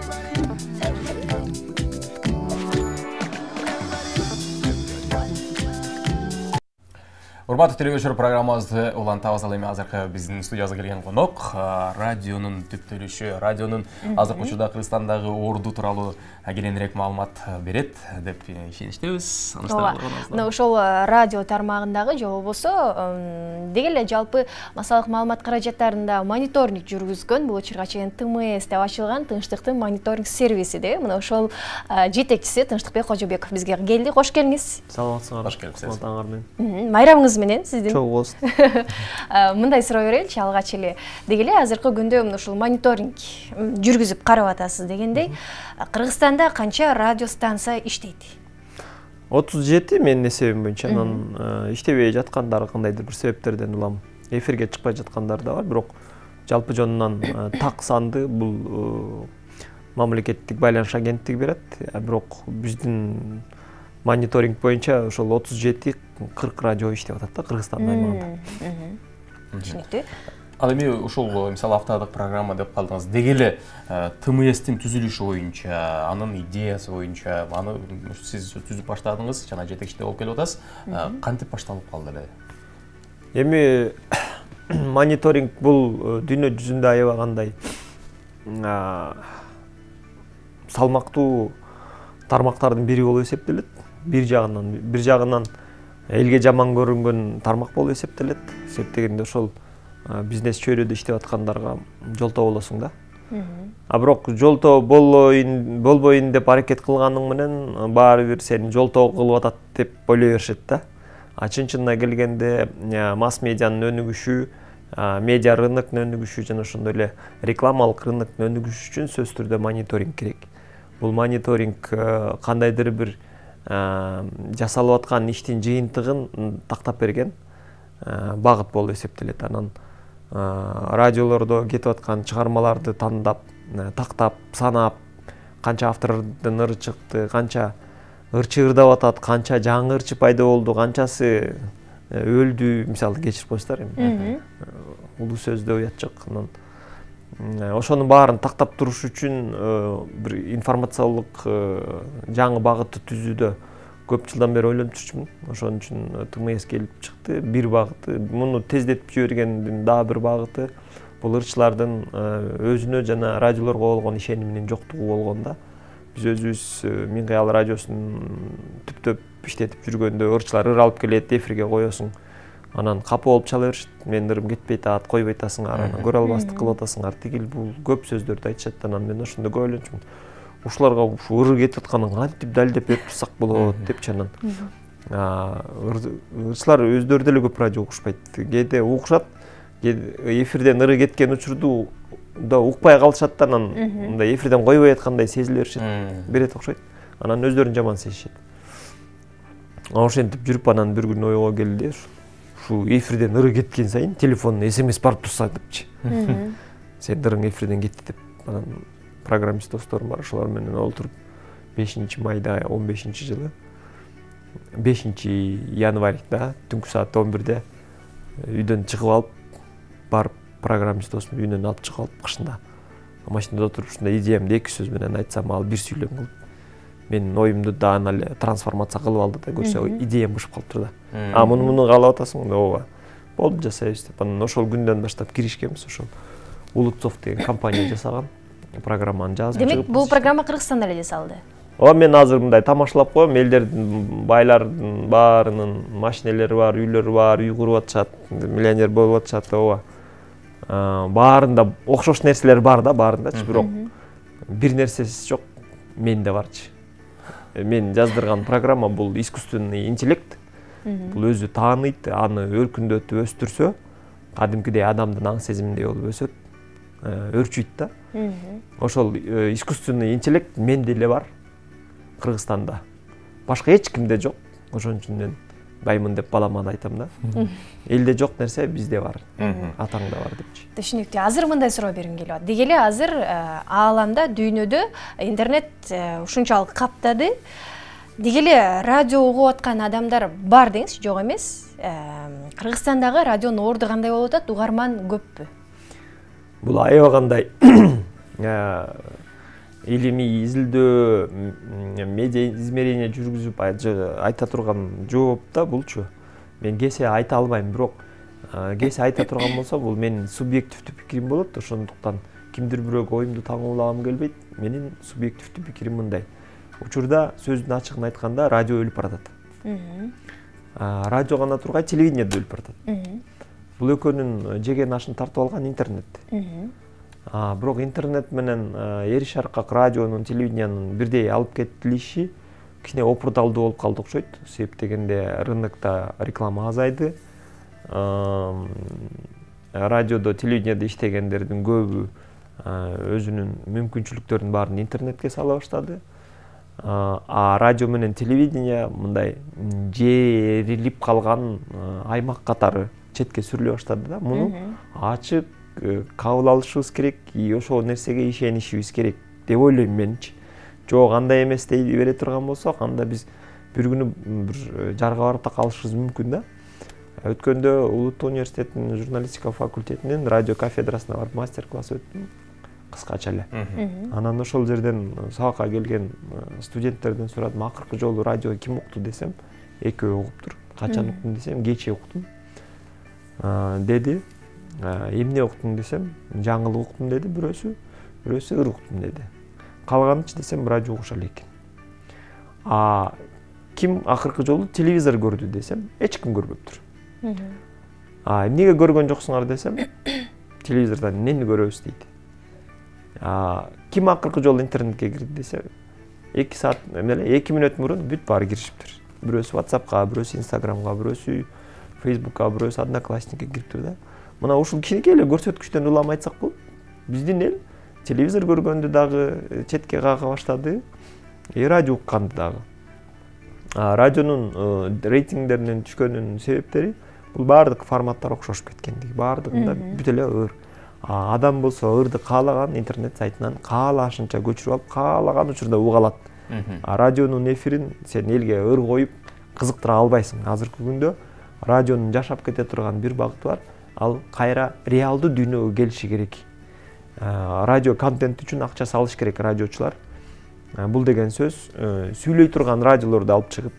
Урматтуу телевизор программабызды улантабыз. Ал эми азыркы биздин студиябызга келген конок радионун түптөлүшү, радионун азыркы учурда Кыргызстандагы орду тууралуу кененирээк маалымат берет деп ишеничтебиз. Мына ошол радио тармагындагы же болбосо деги эле жалпы массалык маалымат каражаттарында мониторинг жүргүзгөн, бул учурга чейин ТМС деп ачылган Тынчтыктын мониторинг сервиси деп. Мына ошол жетекчиси Тынчтыкбек Кожобеков бизге келди. Кош келиңиз. Саламатсыздар. Кош келипсиз. Майрамыңыз менен сиздин. Чоң болсун. Мындай суроо береличи алгач эле. Деги эле азыркы күндө ушул мониторинг жүргүзүп карап атасыз дегендей, Кыргызстанда канча радио станция иштейт? 37 менин эсебим боюнча. Анан иштебей жаткандары кандайдыр бир себептерден улам эфирге чыкпай жаткандар да бар, бирок жалпы жонунан так санды бул мамлекеттик байланыш агенттиги берет. Бирок биздин мониторинг боюнча ошол 37-40 радио иштеп атат да Кыргызстан аймагында. Түшүнүктүү. Ал эми ушул мисалы аптадык программа деп калдыңыз. Деги эле ТМСтин түзүлүшү боюнча, анын идеясы боюнча, аны сиз түзүп баштадыңыз, жана жетекчиде болуп келип атасыз. Кантип башталып калды эле? Эми мониторинг бул дүйнө жүзүндө аябагандай салмактуу тармактардын бири болуп эсептелет. Бир жагынан элге жаман көрүнгөн тармак болуп эсептелет. Себеп ошол бизнес чөйрөдө иштеп аткандарга жолтоо болосуң да. Бирок жолтоо болбойн деп аракет кылганың менен баары бир сени жолтоо кылып атат деп ойлой беришет да. Чын-чынына келгенде масс медианын өнүгүшү, медиа рынокунун өнүгүшү жана ошондой эле рекламалык рыноктун өнүгүшү үчүн сөзсүз түрдө мониторинг керек. Бул мониторинг кандайдыр бир жасалып аткан иштин жыйынтыгын тактап берген багыт болуп эсептелет. Анан радиолордо кетип аткан чыгармаларды тандап, тактап, санап, канча автордун ыры чыкты, канча ырчы ырдап атат, канча жаңы ырчы пайда болду, канчасы өлдү, мисалы кечирип коесуздар эми. Улуу сөздө уят жок. Анан ошонун баарын тактап туруш үчүн бир информациялык жаңы багытты түзүүдө көп жылдан бери ойлонуп жүрчүмүн. Ошон үчүн ТМС келип чыкты. Бир багыты, муну тездетип жибергендин дагы бир багыты бул ырчылардын өзүнө жана радиолорго болгон ишениминин жоктугу болгондо. Биз өзүбүз Миң кыял радиосун түптөп иштетип жүргөндө ырчылар ыр алып келет, эфирге коесуң. Анан капы болуп чала беришет. Менин ырым кетпей атат, койбой атасыңар, анан көрө албастык кылып атасыңар, тигил бул көп сөздөрдү айтышат. Анан мен ошондо көп ойлончумун. Ушуларга ушу ыры кетип атканын кантип далилдеп берип турсак болот депчи. Анан ырчылар өздөрү деле көп радио укушпайт. Кээде укушат, эфирден ыры кеткен учурда укпай калышат, анан мындай эфирден койбой аткандай сезиле беришет. Берет окшойт. Анан өздөрүн жаман сезишет. Ошентип жүрүп анан бир күн ойго келди. Ушу эфирден ыры кеткен сайын телефонуна СМС барып турса депчи. Сен ырың эфирден кетти деп. Анан программист досторум бар, ошолор менен олтуруп 5-майда 15-жылы 5-январда түнкү саат 11-де үйдөн чыгып алып, барып программист достум үйүнөн алып чыгып алып, кышында машинада отуруп ушундай идеямды эки сөз менен айтсам, ал бир сүйлөм кылып менин оюмду даана эле трансформация кылып алды да, көрсө идеям бышып калыптыр да. Муну каалап атасың, ооба. Болду, жасайбыз деп. Анан ошол күндөн баштап киришкенбиз. Ошол Улутцов деген компания жасаган программаны жазып. Демек, бул программа Кыргызстанда эле жасалды. Мен азыр мындай тамашалап коем, элдердин байлардын баарынын машинелери бар, үйлөрү бар, үй куруп атышат, миллионер болуп атышат, ооба. Баарында окшош нерселер бар да, баарындачы, бирок бир нерсеси жок, менде барчы. Мен жаздырган программа бул искусственный интеллект. Бул өзү тааныйт, аны өркүндөтүп өстүрсө, кадимкидей адамдын аң сезиминдей болуп өсөт, өрчүйт да. Ошол искусственный интеллект менде эле бар, Кыргызстанда. Башка эч кимде жок. Ошон үчүн мен баймын деп балама да айтам да. Элде жок нерсе бизде бар, атаңда бар депчи. Түшүнүктүү. Азыр мындай суроо бергим келип атат. Деги эле азыр ааламда, дүйнөдө интернет ушунчалык каптады. Деги эле радио угуп аткан адамдар бар деңизчи, жок эмес. Кыргызстандагы радионун орду кандай болуп атат? Угарман көппү? Бул аябагандай илимий изилдөө медиа измерение жүргүзүп айта турган жооп да булчу. Мен кесе айта албайм, бирок кесе айта турган болсо бул менин субъективдүү пикирим болот. Ошондуктан кимдир бирөөгө оюмду таңуулагым келбейт. Менин субъективдүү пикирим мындай. Учурда сөздүн ачыгын айтканда радио өлүп баратат. Радио гана тургай, телевидение да өлүп баратат. Бул экөөнүн жеген ашын тартып алган интернет. Бирок интернет менен эри шаркак радионун, телевидениянын бирдей алып кетилиши кичине опурталдуу болуп калды окшойт. Себеп дегенде рынокто реклама азайды. Радиодо, телевидениеде иштегендердин көбү өзүнүн мүмкүнчүлүктөрүнүн баарын интернетке сала баштады. Радио менен телевидение мындай жерилип калган аймак катары четке сүрүлө баштады да. Муну ачык кабыл алышыбыз керек, ошол нерсеге ишенишибиз керек деп ойлойм менчи. Жок, андай эмес дей бере турган болсок, анда биз бир күнү бир жарга барып да калышыбыз мүмкүн да. Өткөндө Улуу университетинин журналистика факультетинин радио кафедрасына барып мастер-класс өттүм, кыскача эле. Анан ошол жерден сабакка келген студенттерден сурадым, акыркы жолу радио ким укту десем, экөө угуптур. Качан уктум десем, кечээ уктум деди. Эмне уктум десем, жаңылык уктум деди бирөөсү, бирөөсү ыр уктум деди. Калганычы десем, радио угуша элекин. Ким акыркы жолу телевизор көрдү десем, эч ким көрбөптүр. Эмнеге көргөн жоксуңар десем, телевизордон эмнени көрөбүз дейт. Ким акыркы жолу интернетке кирди десе, 2 саат, 2 мүнөт мурун бүт баары киришиптир. Бирөөсү WhatsApp'ка, бирөөсү Instagram'га, бирөөсү Facebook'ка, бирөөсү Одноклассникке кириптир да. Мына ушул кичинекей эле көрсөткүчтөн улам айтсак болот. Биздин эл телевизор көргөндү дагы четке кага баштады, радио укканды дагы. Радионун рейтингдеринин түшкөнүнүн себептери бул баардык форматтар окшошуп кеткендиги, баардыгында бүт эле ыр. Адам болсо ырды каалаган интернет сайтынан каалашынча көчүрүп алып, каалаган учурда уга алат. Радионун эфирин сен элге ыр коюп кызыктыра албайсың. Азыркы күндө радионун жашап кете турган бир багыты бар. Ал кайра реалдуу дүйнөгө келиши керек. Радио контент үчүн акча салыш керек радиочулар. Бул деген сөз сүйлөй турган радиолорду алып чыгып,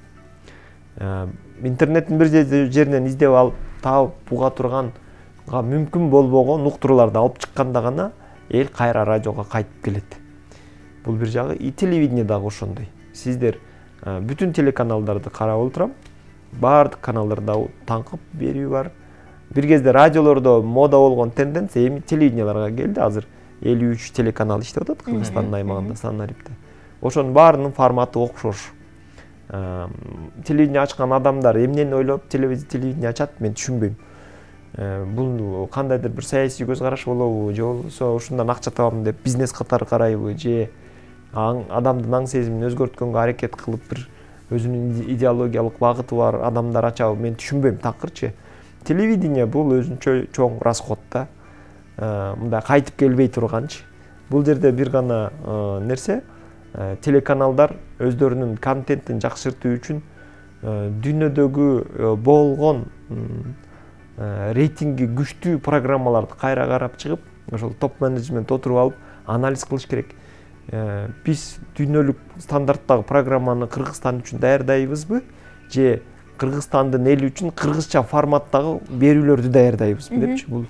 интернеттин бир жеринен издеп алып, таап буга турганга мүмкүн болбогон уктурууларды алып чыкканда гана эл кайра радиого кайтып келет. Бул бир жагы. Телевидение дагы ошондой. Сиздер бүтүн телеканалдарды карап отурам. Баардык каналдарда таңкып берүү бар. Бир кезде радиолордо мода болгон тенденция эми телевиденияларга келди. Азыр 53 телеканал иштеп атат Кыргызстандын аймагында, Санарипте. Ошонун баарынын форматы окшош. Телевидение ачкан адамдар эмнени ойлоп телевидение ачат, мен түшүнбөйм. Бул кандайдыр бир саясий көз караш болобу, же болбосо ушундан акча табам деп бизнес катары карайбы, же адамдын аң сезимин өзгөрткөнгө аракет кылып бир өзүнүн идеологиялык багыты бар адамдар ачабы, мен түшүнбөйм такырчы. Телевидение бул өзүнчө чоң расход да. Мындай кайтып келбей турганчы. Бул жерде бир гана нерсе, телеканалдар өздөрүнүн контентин жакшыртуу үчүн дүйнөдөгү болгон рейтинги күчтүү программаларды кайра карап чыгып, ошол топ менеджмент отуруп алып анализ кылыш керек. Биз дүйнөлүк стандарттагы программаны Кыргызстан үчүн даярдайбызбы, же Кыргызстандын эли үчүн кыргызча форматтагы берүүлөрдү даярдайбызбы депчи. Бул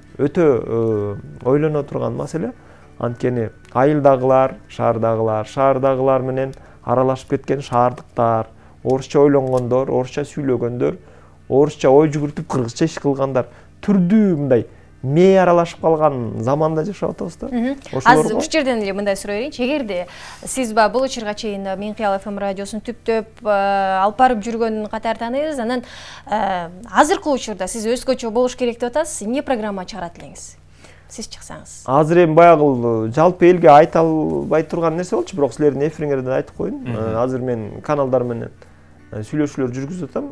өтө ойлоно турган маселе. Анткени айылдагылар, шаардагылар менен аралашып кеткен шаардыктар, орусча ойлонгондор, орусча сүйлөгөндөр, орусча ой жүгүртүп кыргызча иш кылгандар түрдүү мындай мээ аралашып калган заманда жашап атабыз да. Азыр ушул жерден эле мындай сурай берейинчи. Эгерде сиз бул учурга чейин Мен Кыял ФМ радиосун түптөп алып барып жүргөн катары тааныйбыз. Анан азыркы учурда сиз өзгөчө болуш керек деп атасыз. Эмне программа чыгарат элеңиз? Сиз чыксаңыз. Азыр эми баягы жалпы элге айта албай турган нерсе болчу, бирок силердин эфириңерден айтып коеюн. Азыр мен каналдар менен сүйлөшүүлөр жүргүзүп атам.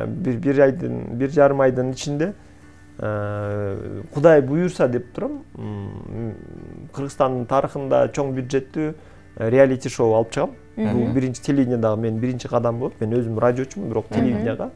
Бир жарым айдын ичинде Кудай буюрса деп турам, Кыргызстандын тарыхында чоң бюджеттүү реалити шоу алып чыгам. Бул биринчи телевидениедагы мен биринчи кадам болот. Мен өзүм радиочумун, бирок телевиденияга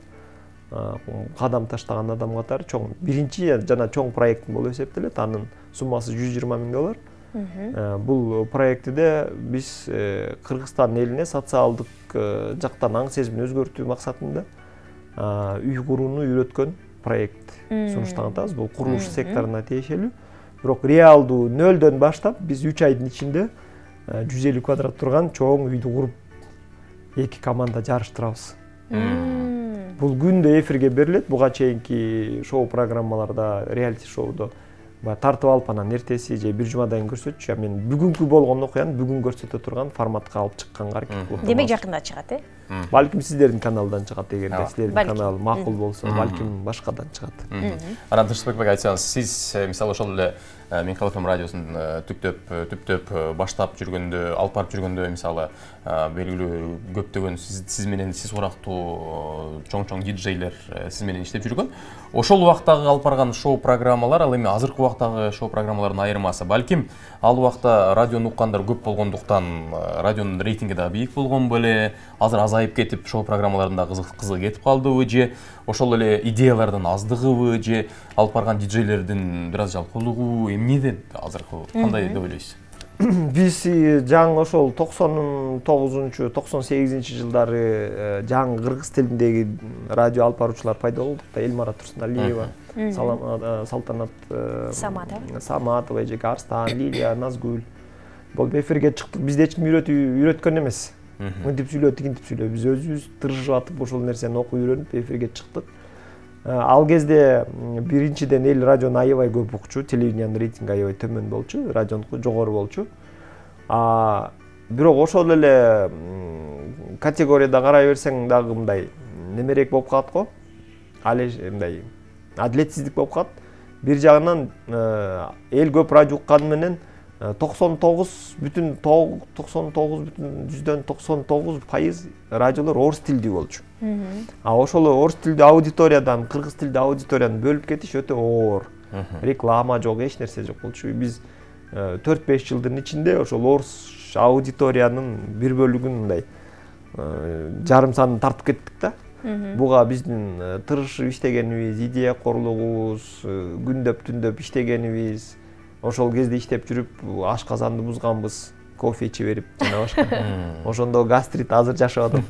кадам таштаган адам катары чоң биринчи жана чоң проектим болуп эсептелет. Анын суммасы $120,000. Бул проектиде биз Кыргызстан элине социалдык жактан аң сезимин өзгөртүү максатында үй курууну үйрөткөн проект сунуштаган атабыз. Бул курулуш секторуна тиешелүү. Бирок реалдуу нөлдөн баштап биз 3 айдын ичинде 150 квадрат турган чоң үйдү куруп 2 команда жарыштырабыз. Бул күндө эфирге берилет. Буга чейинки шоу программаларда, реалити шоудо тартып алып анан эртеси же бир жумадан көрсөтчү. Мен бүгүнкү болгон окуяны бүгүн көрсөтө турган форматка алып чыкканга аракет кылып. Демек жакында чыгат, Балким сиздердин каналдан чыгат, эгерде сиздердин канал макул болсо, балким башкадан чыгат. Анан Тынчтыкбек айтсаңыз, сиз мисалы ошол эле Мен Калыфым радиосун түптөп баштап жүргөндө, алып барып жүргөндө мисалы белгилүү көптөгөн сиз менен сиз урактуу чоң диджейлер сиз менен иштеп жүргөн. Ошол убактагы алып барган шоу программалар ал эми азыркы убактагы шоу программалардын айырмасы. Балким ал убакта радиону уккандар көп болгондуктан радионун рейтинги да бийик болгон беле, азыр азайып кетип шоу программаларында кызыгы кетип калдыбы же ошол эле идеялардын аздыгыбы же алып барган диджейлердин бир аз жалкоолугу эмнеде азыркы кандай деп ойлойсуз? Биз жаңы ошол 99-98 жылдары жаңы кыргыз тилиндеги радио алып баруучулар пайда болдук да. Элмара Турсуналиева, Салтанат Саматова, Арстан, Лилия, Назгүл. Болуп эфирге чыктык. Бизде эч ким үйрөткөн эмес. Мынтип сүйлө, тигинтип сүйлө. Биз өзүбүз тырышып атып ошол нерсени окуп үйрөнүп эфирге чыктык. Ал кезде биринчиден эл радиону аябай көп укчу, телевидениянын рейтинги аябай төмөн болчу, радионуку жогору болчу. Бирок ошол эле категорияда карай берсең дагы мындай немерек болуп калат го. Али мындай адилетсиздик болуп калат. Бир жагынан эл көп радио укканы менен 99,99% радиолор орус тилдүү болчу. Ошол орус тилдүү аудиториядан кыргыз тилдүү аудиторияны бөлүп кетиш өтө оор. Реклама жок, эч нерсе жок болчу. Биз 4-5 жылдын ичинде ошол орус аудиториянын бир бөлүгүн мындай жарым санын тартып кеттик да. Буга биздин тырышып иштегенибиз, идея корлугубуз, күндөп түндөп иштегенибиз, ошол кезде иштеп жүрүп ашказанды бузганбыз, кофе иче берип жана башка. Ошондо гастрит азыр жашап атат.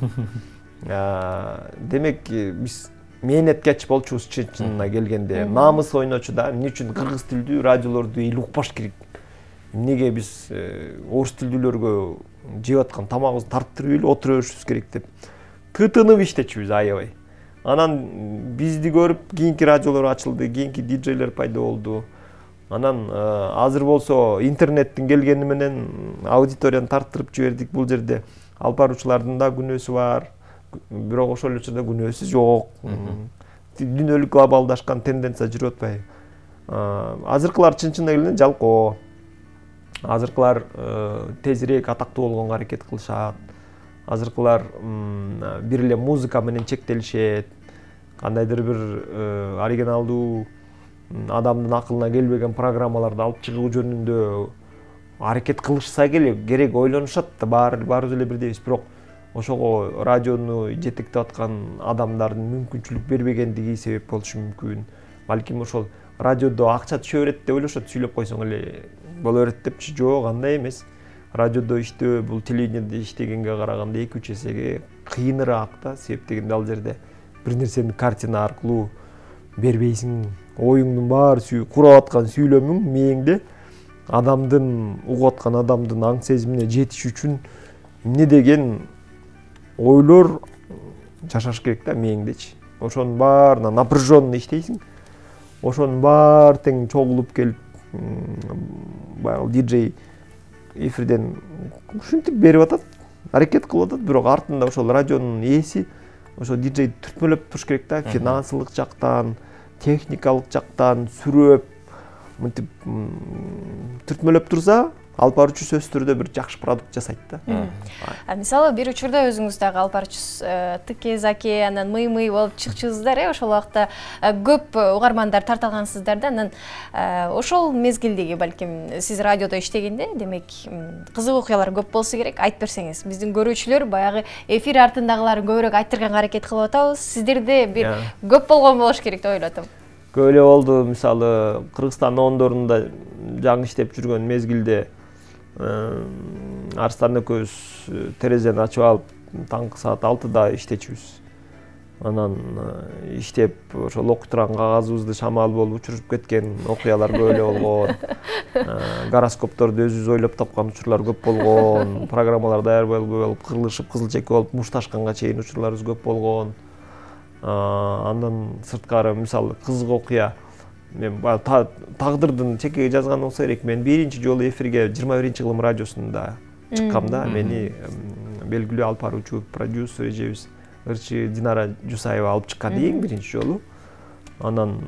Демек биз мээнеткеч болчубуз чынына келгенде. Намыс ойночу да, эмне үчүн кыргыз тилдүү радиолорду эл укпаш керек? Эмнеге биз орус тилдүүлөргө жеп аткан тамагыбызды тарттырып эле отура беришибиз керек деп тытынып иштечүбүз аябай. Анан бизди көрүп кийинки радиолор ачылды, кийинки диджейлер пайда болду. Анан азыр болсо интернеттин келгени менен аудиторияны тарттырып жибердик. Бул жерде алып баруучулардын да күнөөсү бар, бирок ошол эле учурда күнөөсү жок. Дүйнөлүк глобалдашкан тенденция жүрүп атпайбы? Азыркылар чын-чынына келгенде жалкоо. Азыркылар тезирээк атактуу болгонго аракет кылышат. Азыркылар бир эле музыка менен чектелишет. Кандайдыр бир оригиналдуу адамдын акылына келбеген программаларды алып чыгуу жөнүндө аракет кылышса керек ойлонушат да, баарыбыз эле бирдейбиз. Бирок ошого радиону жетектеп аткан адамдардын мүмкүнчүлүк бербегендиги себеп болушу мүмкүн. Балким ошол радиодо акча түшө берет деп ойлошот, сүйлөп койсоң эле боло берет депчи. Жок, андай эмес. Радиодо иштөө бул телевидениеде иштегенге караганда 2-3 эсеге кыйыныраак да. Себеп дегенде ал жерде бир нерсени картина аркылуу бербейсиң. Оюңдун баары курап аткан сүйлөмүң мээңде адамдын угуп аткан адамдын аң сезимине жетиш үчүн эмне деген ойлор жашаш керек да мээңдечи. Ошонун баарына напряженно иштейсиң. Ошонун баары тең чогулуп келип баягы диджей эфирден ушинтип берип атат, аракет кылып атат, бирок артында ошол радионун ээси ошо диджей түртмөлөп туруш керек да, финансылык жактан, техникалык жактан сүрөп, мынтип түртмөлөп турса, алып баруучу сөзсүз түрдө бир жакшы продукт жасайт да. Мисалы бир учурда өзүңүз дагы алып баруучусуз тыке-заке, анан мый болуп чыкчусуздар, ошол убакта көп угармандар тарталгансыздар да. Анан ошол мезгилдеги балким сиз радиодо иштегенде, демек кызык окуялар көп болсо керек. Айтып берсеңиз, биздин көрүүчүлөр баягы эфир артындагыларын көбүрөөк айттырганга аракет кылып атабыз. Сиздерде бир көп болгон болуш керек деп ойлоп атам. көп эле болду. Мисалы Кыргызстан ондорунда жаңы иштеп жүргөн мезгилде Арстан экөөбүз терезени ачып алып таңкы саат 6-да иштечүбүз. Анан иштеп ошол окуп турган кагазыбызды шамал болуп учуруп кеткен окуялар көп эле болгон. Гороскопторду өзүбүз ойлоп тапкан учурлар көп болгон. Программалар даярбай болуп, кырылышып кызылчек болуп, мушташканга чейин учурларыбыз көп болгон. Андан сырткары мисалы кызык окуя. Мен тагдырдын чекеге жазган болсо керек. Мен биринчи жолу эфирге 21-кылым радиосунда чыккам да. Мени белгилүү алып баруучу продюсер эжебиз Ырчы Динара Жусаева алып чыккан эң биринчи жолу. Анан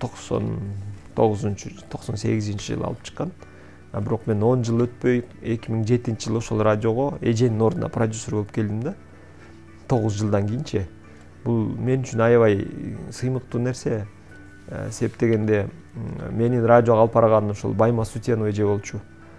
98-98 жылы алып чыккан. Бирок мен 10 жыл өтпөй 2007-жылы ошол радиого эженин ордуна продюсер болуп келдим да. 9 жылдан кийинчи. Бул мен үчүн аябай сыймыктуу нерсе. Септегенде менин радиого алып барган ошол Байма Сутенова эже болчу.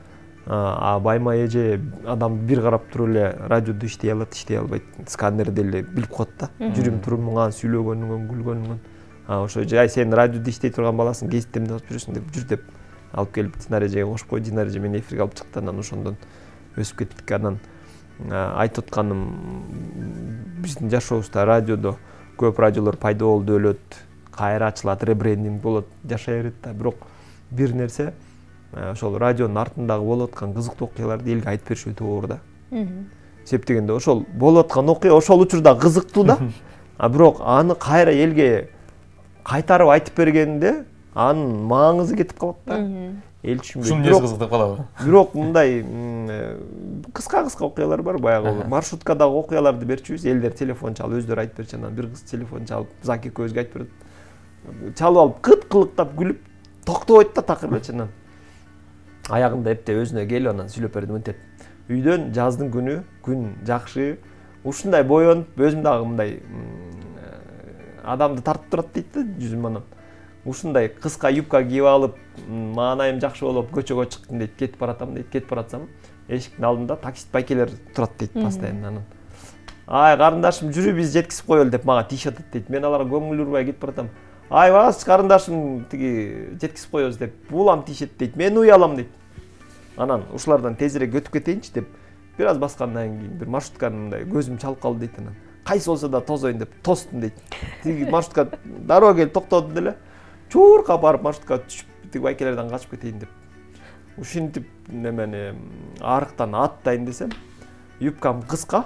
Байма эже адам бир карап туруп эле радиодо иштей алат, иштей албайт. Сканерди эле билип коет да. Жүрүм турумуңан, сүйлөгөнүңөн, күлгөнүңөн. Ошо эже сен радиодо иштей турган баласың, гезитте эмне кылып жүрөсүң деп жүр деп алып келип Динара эжеге кошуп койду. Динара эже мени эфирге алып чыкты. Анан ошондон өсүп кеттик. Анан айтып атканым биздин жашообузда радиодо көп радиолор пайда болду, өлөт, кайра ачылат, ребрендинг болот, жашай берет да. Бирок бир нерсе ошол радионун артындагы болуп аткан кызыктуу окуяларды элге айтып бериш өтө оор да. Септегенде ошол болуп аткан окуя ошол учурда кызыктуу да. Бирок аны кайра элге кайтарып айтып бергенде анын маңызы кетип калат да. Эл түшүнбөйт. Ушун нерсе кызыктап калабы? Бирок мындай кыска окуялар бар, баягы маршруткадагы окуяларды берчүбүз. Элдер телефон чалып өздөрү айтып берчү. Анан бир кыз телефон чалып, Заки экөөбүзгө айтып берет. Чалып алып кыт-кылыктап күлүп токтобойт да такыр эле. Аягында эпте өзүнө келип анан сүйлөп берди мынтип. Үйдөн жаздын күнү, күн жакшы, ушундай боёнуп, өзүм дагы мындай адамды тартып турат дейт да жүзүм анан. Ушундай кыска юбка кийип алып, маанайым жакшы болуп көчөгө чыктым дейт, кетип баратам дейт. Кетип баратсам, эшиктин алдында таксист байкелер турат дейт постоянно анан. Ай, карындашым, жүрү биз жеткизип коелу деп мага тиешет дейт. Мен аларга көңүл урбай кетип баратам. Ай, бас карындашым, тиги жеткизип коебуз деп булам тиешет дейт. Мен уялам дейт. Анан ушулардан тезирээк өтүп кетейинчи деп бир аз баскандан кийин бир маршрутканы мындай көзүм чалып калды дейт анан. Кайсы болсо да тозоюн деп тостум дейт. Тиги маршрутка дароо келип токтоду деле. Чуурка барып маршрутка түшүп тиги байкелерден качып кетейин деп. Ушинтип немени арыктан аттайын десем, юбкам кыска.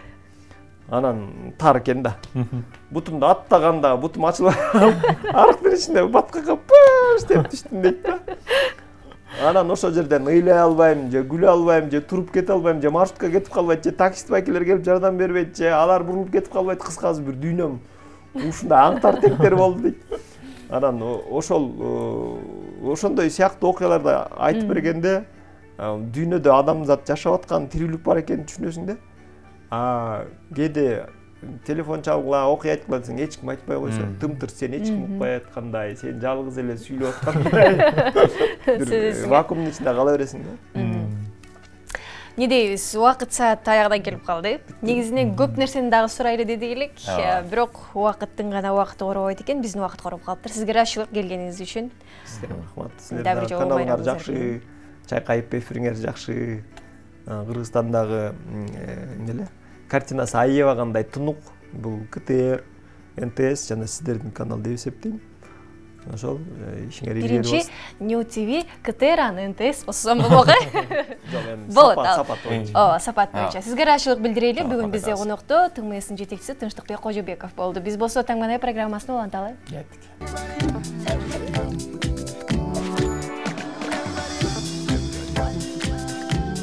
Анан тар экен да. Бутумду аттаганда бутум ачылып, арыктын ичинде баткакка пыш деп түштүм дейт да. Анан ошол жерден ыйлай албайм, же күлө албайм, же туруп кете албайм, же маршрутка кетип калбайт, же таксист байкелер келип жардам бербейт, же алар бурулуп кетип калбайт. Кыскасы бир дүйнөм ушундай аңтар тектер болду дейт. Анан ошондой сыяктуу окуяларды айтып бергенде дүйнөдө адамзат жашап аткан тирүүлүк бар экенин түшүнөсүң да. Кээде телефон чалгыла, окуя айтып калсаң эч ким айтпай койсо, тымтыр сен эч ким укпай аткандай, сен жалгыз эле сүйлөп аткандай. Вакуумдун ичинде кала бересиң да. Не дейбиз, убакыт саат аягына келип калды. Негизинен көп нерсени дагы сурайлы дедик элек, бирок убакыттын гана убакыты коробойт экен, биздин убакыт короп калыптыр. Сизге ырахмат келгениңиз үчүн. Сизге рахмат. Сиздердин каналыңар жакшы, чайкайып эфириңер жакшы. Кыргызстандагы эмне картинасы аябагандай тунук. Бул КТР, НТС жана сиздердин канал деп эсептейм. Ошол ишиңер илгери болсун. Биринчи New TV, КТР, НТС болсо болобу? Болот. Сапат боюнча. Сизге ыраазычылык билдирели. Бүгүн бизде конокто ТМСтин жетекчиси Тынчтыкбек Кожобеков болду. Биз болсо Таң Манай программасын уланталы. Кеттик.